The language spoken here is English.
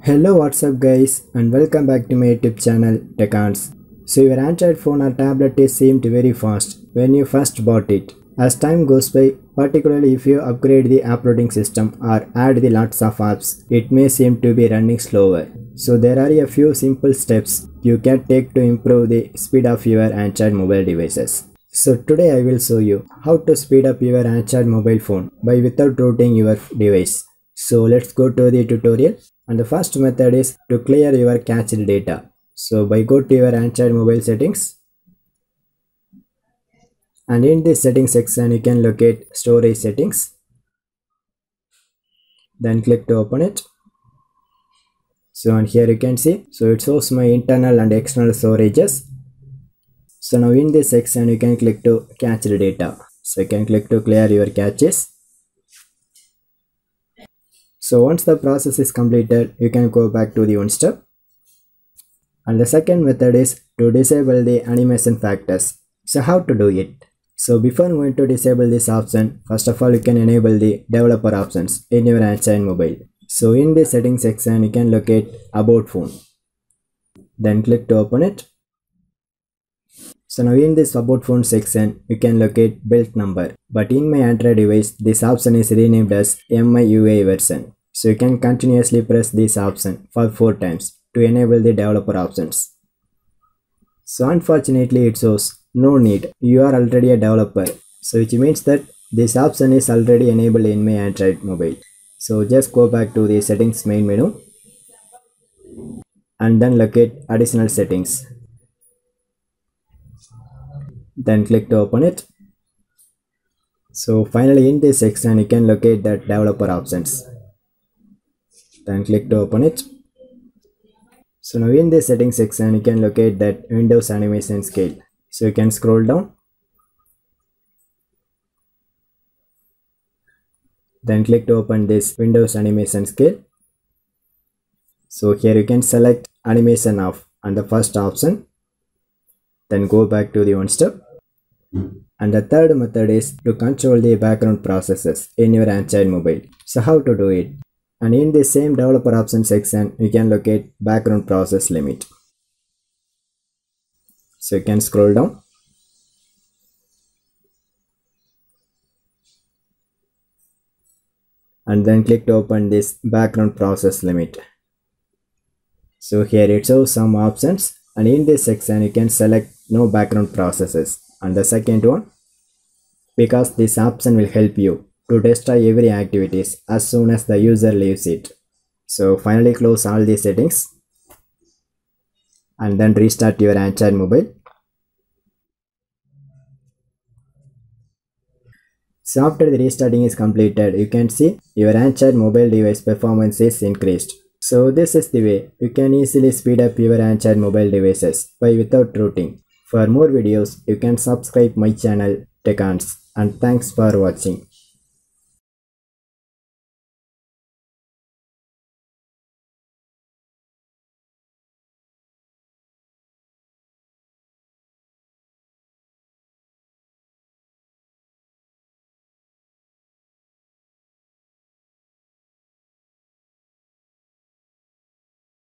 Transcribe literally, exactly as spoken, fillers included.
Hello, what's up guys, and welcome back to my YouTube channel Techans. So your Android phone or tablet is seemed very fast when you first bought it. As time goes by, particularly if you upgrade the operating system or add the lots of apps, it may seem to be running slower. So there are a few simple steps you can take to improve the speed of your Android mobile devices. So today I will show you how to speed up your Android mobile phone by without rooting your device. So let's go to the tutorial. And the first method is to clear your cached data. So by go to your Android mobile settings, and in this settings section you can locate storage settings. Then click to open it. So and here you can see, so it shows my internal and external storages. So now in this section you can click to cached data. So you can click to clear your caches. So once the process is completed, you can go back to the one step. And the second method is to disable the animation factors. So how to do it? So before going to disable this option, first of all you can enable the developer options in your Android mobile. So in the settings section you can locate about phone. Then click to open it. So now in this about phone section you can locate build number, but in my Android device this option is renamed as M I U I version. So you can continuously press this option for four times to enable the developer options. So unfortunately it shows no need, you are already a developer, so which means that this option is already enabled in my Android mobile. So just go back to the settings main menu and then locate additional settings. Then click to open it. So finally in this section you can locate that developer options. Then click to open it. So now in this settings section you can locate that Windows animation scale. So you can scroll down. Then click to open this Windows animation scale. So here you can select animation off and the first option. Then go back to the one step. And the third method is to control the background processes in your Android mobile. So how to do it? And in the same developer option section you can locate background process limit. So you can scroll down. And then click to open this background process limit. So here it shows some options, and in this section you can select no background processes. And the second one, because this option will help you to destroy every activities as soon as the user leaves it. So finally close all these settings and then restart your Android mobile. So after the restarting is completed, you can see your Android mobile device performance is increased. So this is the way you can easily speed up your Android mobile devices by without rooting. For more videos, you can subscribe my channel Techans, and thanks for watching.